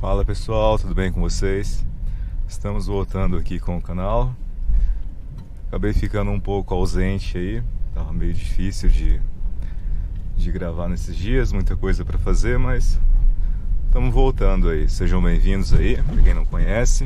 Fala pessoal, tudo bem com vocês? Estamos voltando aqui com o canal. Acabei ficando um pouco ausente aí, tava meio difícil de gravar nesses dias, muita coisa para fazer, mas estamos voltando aí. Sejam bem-vindos aí, para quem não conhece.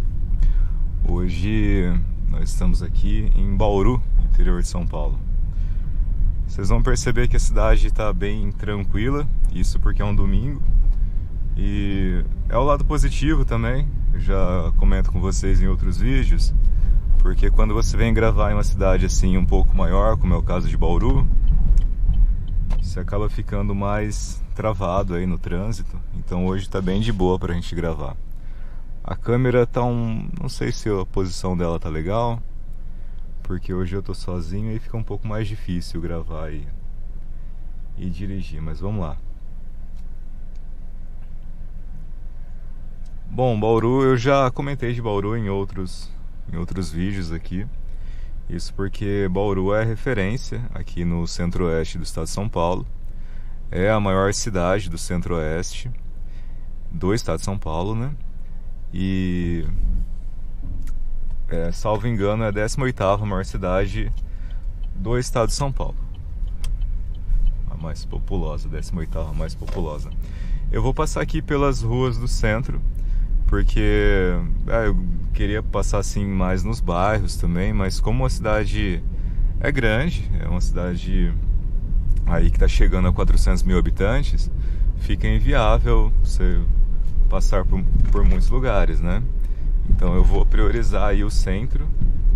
Hoje nós estamos aqui em Bauru, interior de São Paulo. Vocês vão perceber que a cidade está bem tranquila, isso porque é um domingo. E é o lado positivo também, eu já comento com vocês em outros vídeos, porque quando você vem gravar em uma cidade assim um pouco maior, como é o caso de Bauru, você acaba ficando mais travado aí no trânsito. Então hoje tá bem de boa pra gente gravar. A câmera tá não sei se a posição dela tá legal, porque hoje eu tô sozinho e fica um pouco mais difícil gravar e dirigir, mas vamos lá. Bom, Bauru, eu já comentei de Bauru em outros vídeos aqui. Isso porque Bauru é referência aqui no centro-oeste do estado de São Paulo. É a maior cidade do centro-oeste do estado de São Paulo, né? E, salvo engano, é a 18ª maior cidade do estado de São Paulo. A mais populosa, 18ª mais populosa. Eu vou passar aqui pelas ruas do centro, porque eu queria passar assim mais nos bairros também, mas como a cidade é grande, é uma cidade aí que está chegando a 400 mil habitantes, fica inviável você passar por muitos lugares, né? Então eu vou priorizar aí o centro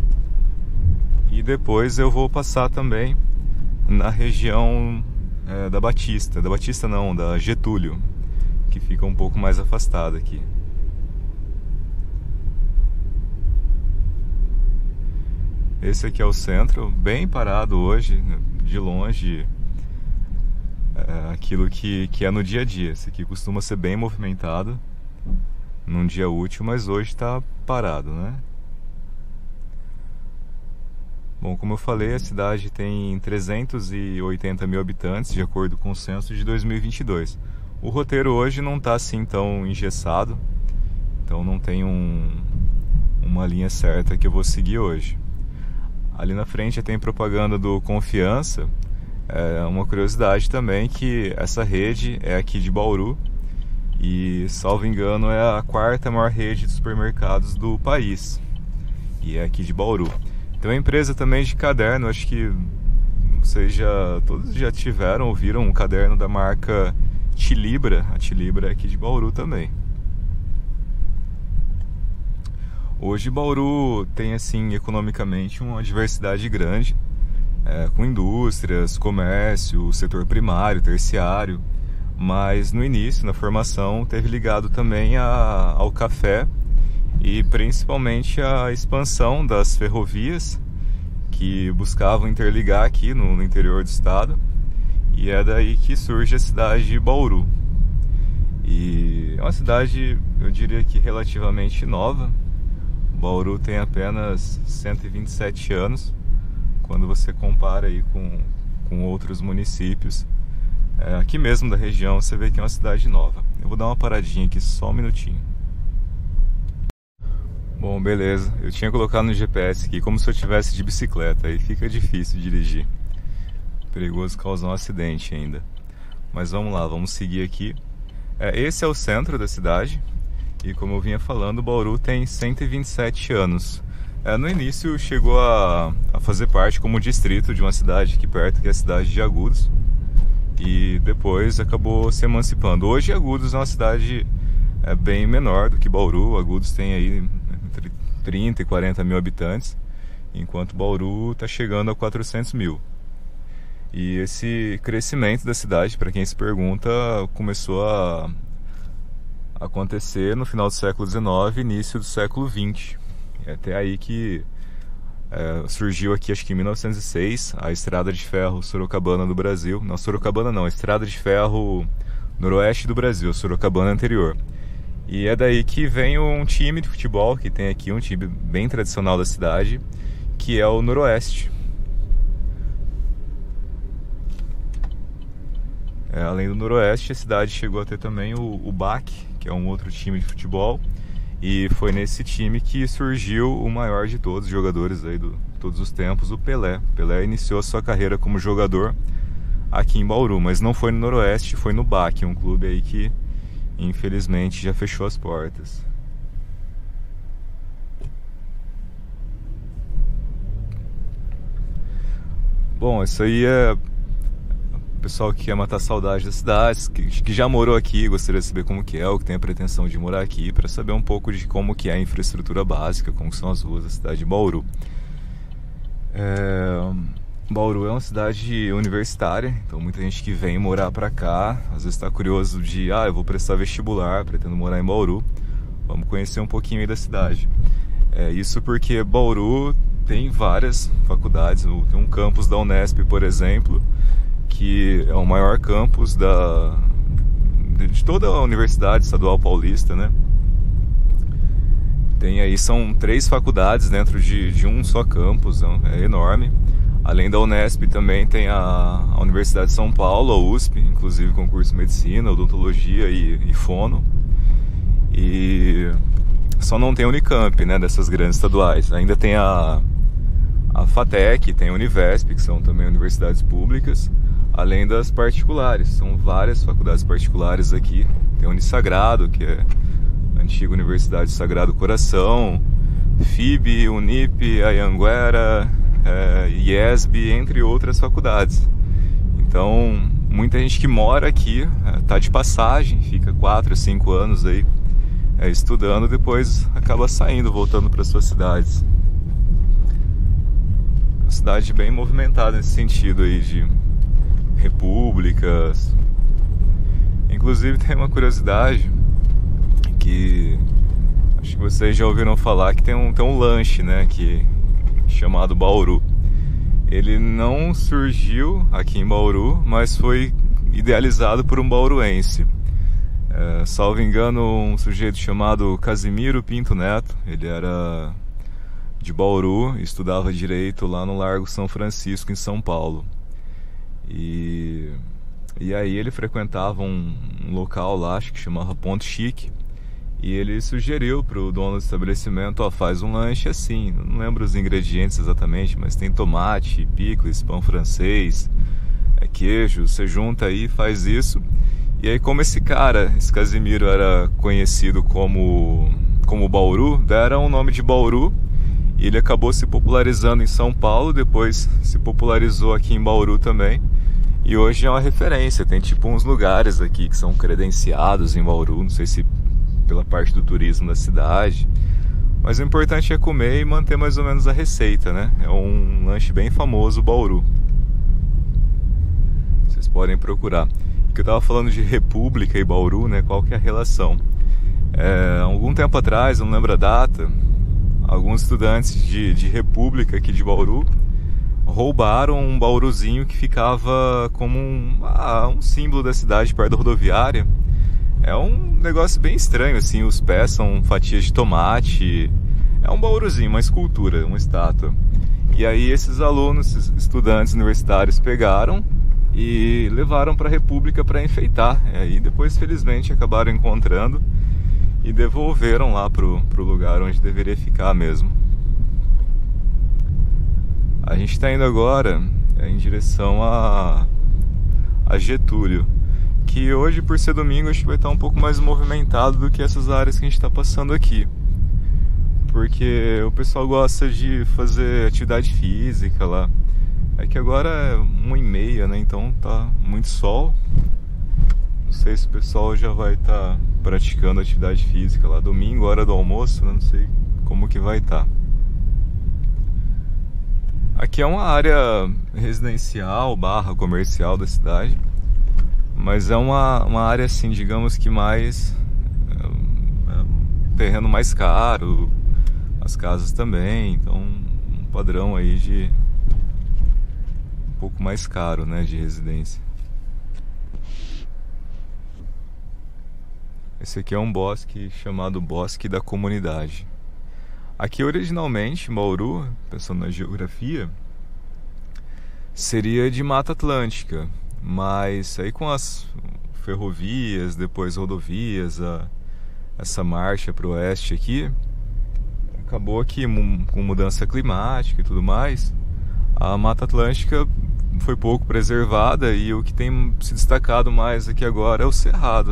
e depois eu vou passar também na região da Batista não, da Getúlio, que fica um pouco mais afastada aqui. Esse aqui é o centro, bem parado hoje, de longe, aquilo que é no dia a dia. Esse aqui costuma ser bem movimentado num dia útil, mas hoje está parado, né? Bom, como eu falei, a cidade tem 380 mil habitantes, de acordo com o censo de 2022. O roteiro hoje não está assim tão engessado, então não tem uma linha certa que eu vou seguir hoje. Ali na frente tem propaganda do Confiança. É uma curiosidade também que essa rede é aqui de Bauru e, salvo engano, é a 4ª maior rede de supermercados do país e é aqui de Bauru. Tem uma empresa também de caderno, acho que vocês todos já ouviram um caderno da marca Tilibra. A Tilibra é aqui de Bauru também. Hoje Bauru tem assim economicamente uma diversidade grande, com indústrias, comércio, setor primário, terciário, mas no início, na formação, teve ligado também ao café e principalmente a expansão das ferrovias que buscavam interligar aqui no interior do estado, e é daí que surge a cidade de Bauru. E é uma cidade, eu diria que relativamente nova. Bauru tem apenas 127 anos, quando você compara aí com outros municípios. Aqui mesmo da região você vê que é uma cidade nova. Eu vou dar uma paradinha aqui só um minutinho. Bom, beleza. Eu tinha colocado no GPS aqui como se eu tivesse de bicicleta, aí fica difícil dirigir. Perigoso causar um acidente ainda. Mas vamos lá, vamos seguir aqui. Esse é o centro da cidade. E como eu vinha falando, Bauru tem 127 anos. No início chegou a fazer parte como distrito de uma cidade aqui perto, que é a cidade de Agudos. E depois acabou se emancipando. Hoje Agudos é uma cidade bem menor do que Bauru. Agudos tem aí entre 30 e 40 mil habitantes, enquanto Bauru está chegando a 400 mil. E esse crescimento da cidade, para quem se pergunta, começou a acontecer no final do século XIX e início do século XX. É até aí que surgiu aqui, acho que em 1906, a Estrada de Ferro Sorocabana do Brasil. Não, Sorocabana não, a Estrada de Ferro Noroeste do Brasil, Sorocabana anterior. E é daí que vem um time de futebol que tem aqui, um time bem tradicional da cidade, que é o Noroeste. Além do Noroeste, a cidade chegou a ter também o BAC, que é um outro time de futebol. E foi nesse time que surgiu o maior de todos os jogadores aí de todos os tempos, o Pelé. Pelé iniciou a sua carreira como jogador aqui em Bauru, mas não foi no Noroeste, foi no BAC, um clube aí que infelizmente já fechou as portas. Bom, isso aí é o pessoal que quer matar saudade das cidades, que já morou aqui, gostaria de saber como que é, ou que tem a pretensão de morar aqui, para saber um pouco de como que é a infraestrutura básica, como são as ruas da cidade de Bauru. Bauru é uma cidade universitária, então muita gente que vem morar pra cá, às vezes está curioso de, eu vou prestar vestibular, pretendo morar em Bauru, vamos conhecer um pouquinho aí da cidade. Isso porque Bauru tem várias faculdades, tem um campus da Unesp, por exemplo, que é o maior campus de toda a Universidade Estadual Paulista, né? Tem aí, são 3 faculdades dentro de um só campus, é enorme. Além da Unesp, também tem a Universidade de São Paulo, a USP, inclusive concurso de medicina, odontologia e fono. E só não tem a Unicamp, né, dessas grandes estaduais. Ainda tem a FATEC, tem a Univesp, que são também universidades públicas, além das particulares. São várias faculdades particulares aqui. Tem a Unisagrado, que é a antiga Universidade Sagrado Coração, FIB, Unip, Anhanguera, IESB, entre outras faculdades. Então, muita gente que mora aqui está de passagem, fica 4, 5 anos aí estudando, depois acaba saindo, voltando para suas cidades. Uma cidade bem movimentada nesse sentido aí de repúblicas. Inclusive tem uma curiosidade que acho que vocês já ouviram falar, que tem um lanche, né, chamado Bauru. Ele não surgiu aqui em Bauru, mas foi idealizado por um bauruense. Salvo engano, um sujeito chamado Casimiro Pinto Neto. Ele era de Bauru, estudava Direito lá no Largo São Francisco, em São Paulo. E aí ele frequentava um local lá, acho que chamava Ponto Chique, e ele sugeriu para o dono do estabelecimento, faz um lanche assim, não lembro os ingredientes exatamente, mas tem tomate, picles, pão francês, queijo, você junta aí e faz isso. E aí, como esse Casimiro era conhecido como Bauru, deram o nome de Bauru, e ele acabou se popularizando em São Paulo, depois se popularizou aqui em Bauru também, e hoje é uma referência. Tem tipo uns lugares aqui que são credenciados em Bauru, não sei se pela parte do turismo da cidade, mas o importante é comer e manter mais ou menos a receita, né? É um lanche bem famoso, Bauru. Vocês podem procurar. Que eu estava falando de República e Bauru, né? Qual que é a relação? Algum tempo atrás, não lembro a data, alguns estudantes de República aqui de Bauru roubaram um bauruzinho que ficava como um símbolo da cidade perto da rodoviária. É um negócio bem estranho, assim, os pés são fatias de tomate, é um bauruzinho, uma escultura, uma estátua. E aí esses alunos, estudantes universitários pegaram e levaram para a República para enfeitar. E aí depois, felizmente, acabaram encontrando e devolveram lá pro lugar onde deveria ficar mesmo. A gente está indo agora em direção a Getúlio, que hoje, por ser domingo, acho que vai estar um pouco mais movimentado do que essas áreas que a gente está passando aqui, porque o pessoal gosta de fazer atividade física lá. É que agora é 1h30, né? Então tá muito sol. Não sei se o pessoal já vai estar praticando atividade física lá. Domingo, hora do almoço, né? Não sei como que vai estar. Aqui é uma área residencial / comercial da cidade, mas é uma área assim, digamos que mais terreno mais caro, as casas também, então um padrão aí de um pouco mais caro, né, de residência. Esse aqui é um bosque chamado Bosque da Comunidade. Aqui originalmente, Bauru, pensando na geografia, seria de Mata Atlântica, mas aí com as ferrovias, depois rodovias, essa marcha para o oeste aqui, acabou que com mudança climática e tudo mais, a Mata Atlântica foi pouco preservada e o que tem se destacado mais aqui agora é o Cerrado.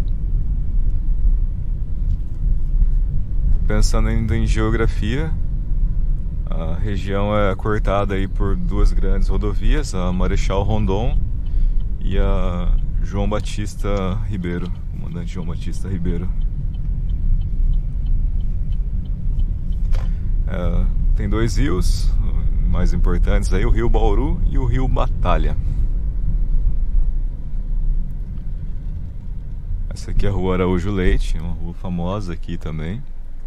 Pensando ainda em geografia, a região é cortada aí por duas grandes rodovias, a Marechal Rondon e a João Batista Ribeiro, comandante João Batista Ribeiro. Tem dois rios mais importantes aí, o Rio Bauru e o Rio Batalha. Essa aqui é a Rua Araújo Leite, uma rua famosa aqui também.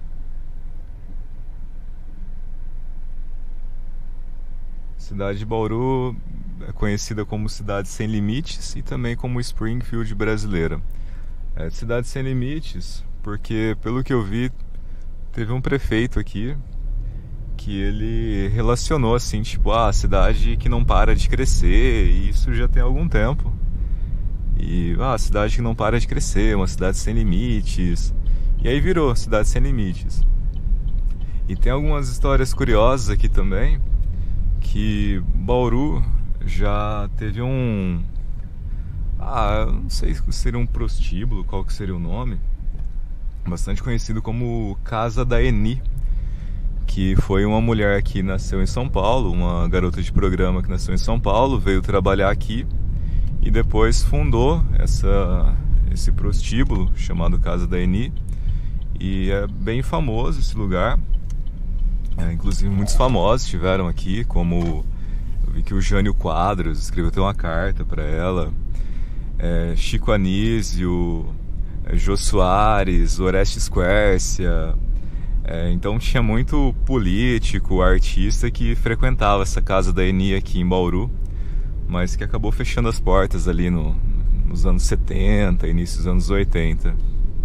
A cidade de Bauru é conhecida como cidade sem limites e também como Springfield brasileira. É cidade sem limites porque, pelo que eu vi, teve um prefeito aqui que ele relacionou assim, tipo, a cidade que não para de crescer, e isso já tem algum tempo. E a cidade que não para de crescer, uma cidade sem limites. E aí virou cidade sem limites. E tem algumas histórias curiosas aqui também, que Bauru já teve um... eu não sei se seria um prostíbulo, qual que seria o nome, bastante conhecido como Casa da Eni, que foi uma mulher que nasceu em São Paulo, uma garota de programa que nasceu em São Paulo, veio trabalhar aqui e depois fundou esse prostíbulo chamado Casa da Eni. E é bem famoso esse lugar. Inclusive muitos famosos estiveram aqui, como eu vi que o Jânio Quadros escreveu até uma carta para ela, Chico Anísio, Jô Soares, Orestes Quércia. Então tinha muito político, artista que frequentava essa Casa da Eni aqui em Bauru, mas que acabou fechando as portas ali nos anos 70, início dos anos 80.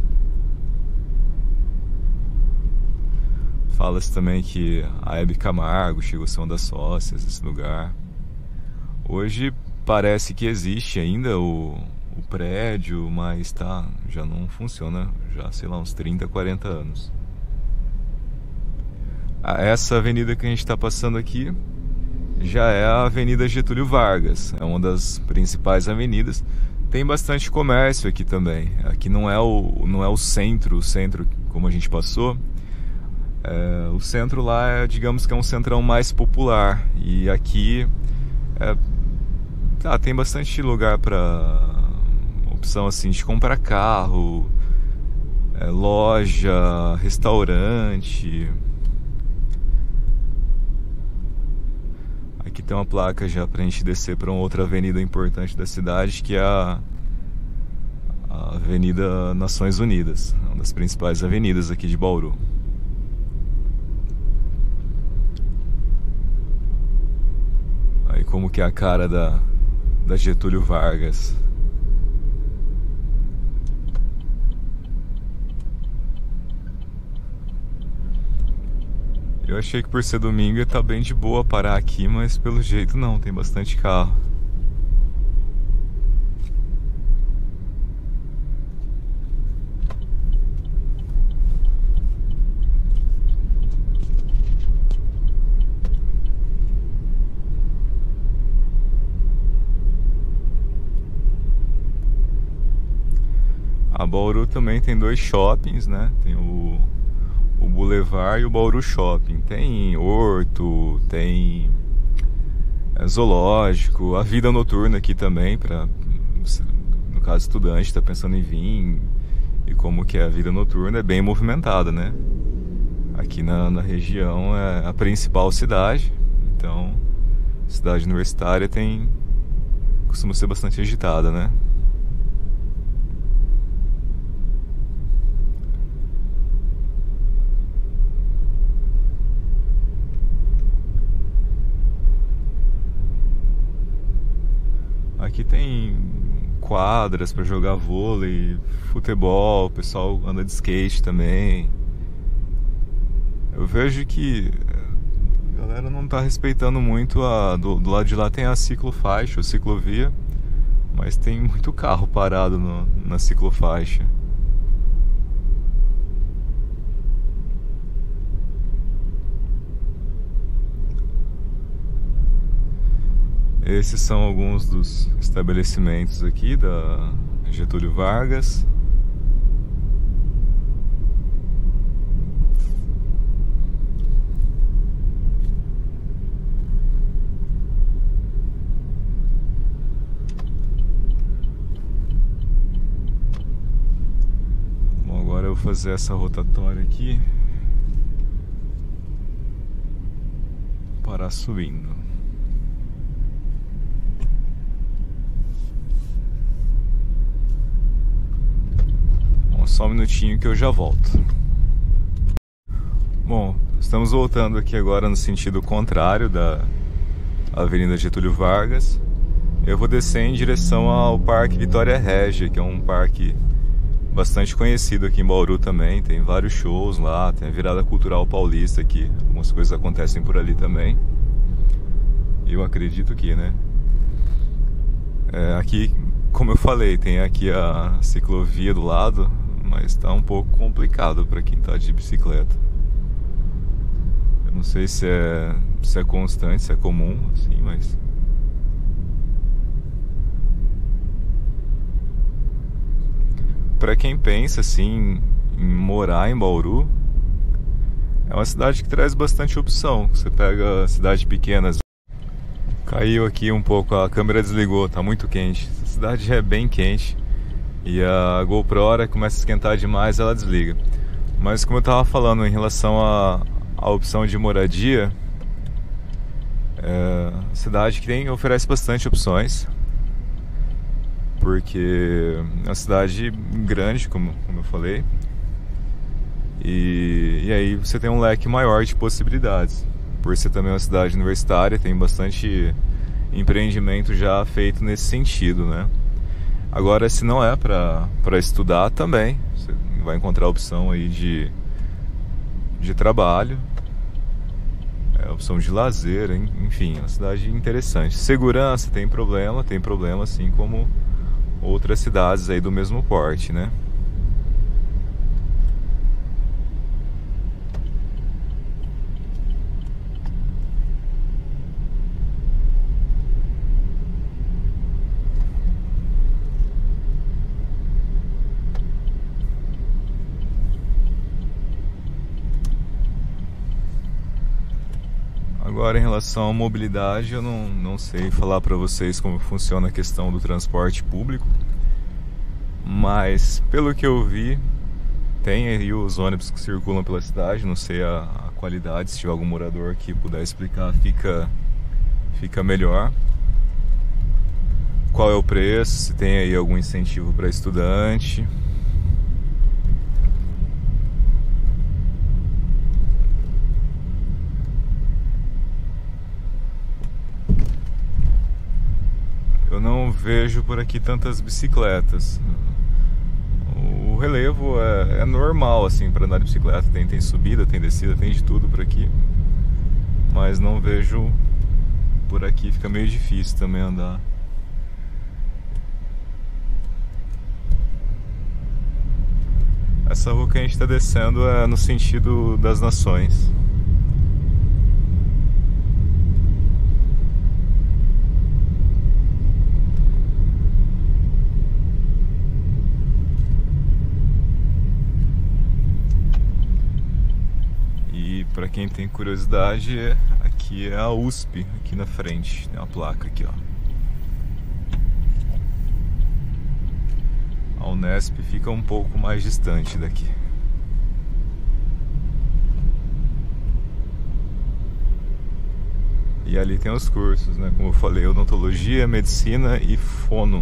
Fala-se também que a Hebe Camargo chegou a ser uma das sócias desse lugar. Hoje parece que existe ainda o prédio, mas já não funciona, já sei lá, uns 30, 40 anos. Essa avenida que a gente está passando aqui já é a Avenida Getúlio Vargas, é uma das principais avenidas. Tem bastante comércio aqui também. Aqui não é o centro como a gente passou. O centro lá digamos que é um centrão mais popular. E aqui tem bastante lugar para opção assim de comprar carro, loja, restaurante. Aqui tem uma placa já pra gente descer para uma outra avenida importante da cidade, que é a Avenida Nações Unidas, uma das principais avenidas aqui de Bauru. Aí como que é a cara da Getúlio Vargas. Eu achei que por ser domingo ia estar bem de boa parar aqui, mas pelo jeito não, tem bastante carro. A Bauru também tem dois shoppings, né? Tem o Boulevard e o Bauru Shopping. Tem horto, tem zoológico, a vida noturna aqui também, para no caso estudante está pensando em vir, e como que é a vida noturna, é bem movimentada, né? Aqui na região é a principal cidade, então cidade universitária costuma ser bastante agitada, né? Aqui tem quadras para jogar vôlei, futebol, o pessoal anda de skate também. Eu vejo que a galera não tá respeitando muito do lado de lá tem a ciclofaixa, a ciclovia, mas tem muito carro parado na ciclofaixa. Esses são alguns dos estabelecimentos aqui da Getúlio Vargas. Bom, agora eu vou fazer essa rotatória aqui para subindo. Só um minutinho que eu já volto. Bom, estamos voltando aqui agora no sentido contrário da Avenida Getúlio Vargas. Eu vou descer em direção ao Parque Vitória Régia, que é um parque bastante conhecido aqui em Bauru também. Tem vários shows lá, tem a Virada Cultural Paulista aqui. Algumas coisas acontecem por ali também. Eu acredito que, né? Aqui, como eu falei, tem aqui a ciclovia do lado, mas está um pouco complicado para quem está de bicicleta. Eu não sei se é constante, se é comum, assim, mas... Para quem pensa, assim, em morar em Bauru, é uma cidade que traz bastante opção. Você pega cidades pequenas... Caiu aqui um pouco, a câmera desligou, tá muito quente. A cidade é bem quente. E a GoPro, a hora que começa a esquentar demais, ela desliga. Mas como eu estava falando em relação à opção de moradia, a cidade que oferece bastante opções, porque é uma cidade grande, como eu falei, e aí você tem um leque maior de possibilidades. Por ser também uma cidade universitária, tem bastante empreendimento já feito nesse sentido, né? Agora, se não é para estudar também, você vai encontrar a opção aí de trabalho, opção de lazer, enfim, é uma cidade interessante. Segurança tem problema assim como outras cidades aí do mesmo porte, né? Agora, em relação à mobilidade, eu não sei falar para vocês como funciona a questão do transporte público, mas pelo que eu vi, tem aí os ônibus que circulam pela cidade. Não sei a qualidade, se tiver algum morador que puder explicar, fica melhor. Qual é o preço, se tem aí algum incentivo para estudante. Eu não vejo por aqui tantas bicicletas. O relevo é normal assim para andar de bicicleta. Tem subida, tem descida, tem de tudo por aqui. Mas não vejo por aqui, fica meio difícil também andar. Essa rua que a gente está descendo é no sentido das Nações. Para quem tem curiosidade, aqui é a USP, aqui na frente, tem uma placa aqui, ó. A Unesp fica um pouco mais distante daqui. E ali tem os cursos, né? Como eu falei, odontologia, medicina e fono.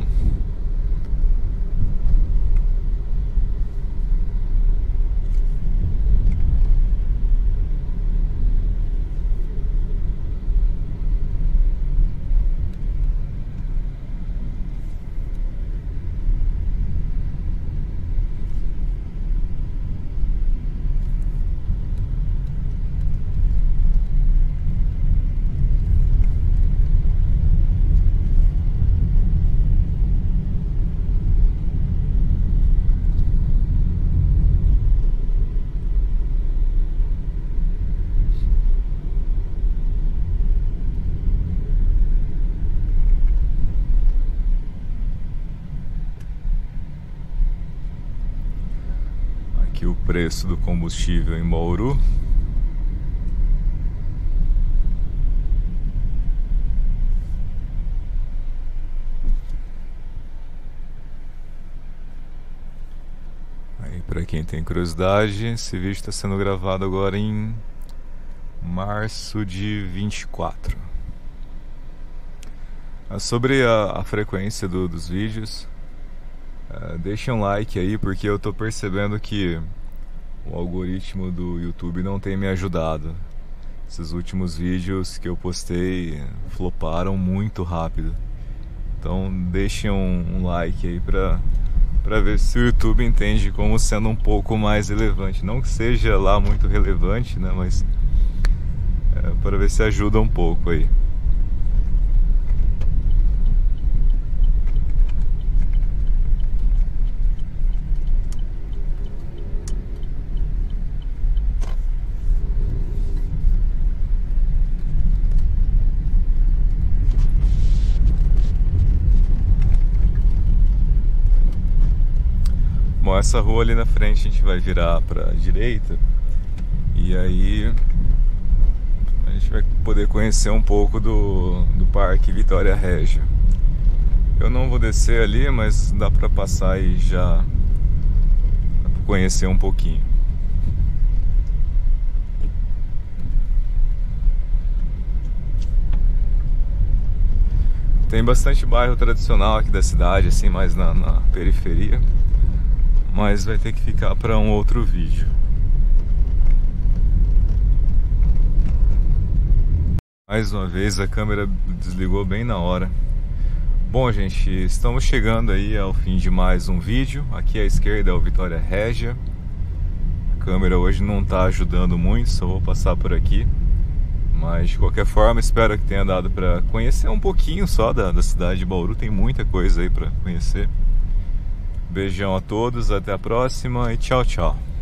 aqui o preço do combustível em Bauru. Aí, para quem tem curiosidade, esse vídeo está sendo gravado agora em março de 24. Sobre a frequência dos vídeos, deixem um like aí, porque eu tô percebendo que o algoritmo do YouTube não tem me ajudado. Esses últimos vídeos que eu postei floparam muito rápido. Então deixem um like aí pra ver se o YouTube entende como sendo um pouco mais relevante. Não que seja lá muito relevante, né? Mas para ver se ajuda um pouco aí. Bom, essa rua ali na frente a gente vai virar para a direita e aí a gente vai poder conhecer um pouco do Parque Vitória Régia. Eu não vou descer ali, mas dá para passar e já conhecer um pouquinho. Tem bastante bairro tradicional aqui da cidade, assim, mais na periferia. Mas vai ter que ficar para um outro vídeo. Mais uma vez a câmera desligou bem na hora. Bom, gente, estamos chegando aí ao fim de mais um vídeo. Aqui à esquerda é o Vitória Régia. A câmera hoje não está ajudando muito, só vou passar por aqui. Mas de qualquer forma, espero que tenha dado para conhecer um pouquinho só da cidade de Bauru. Tem muita coisa aí para conhecer. Beijão a todos, até a próxima e tchau, tchau.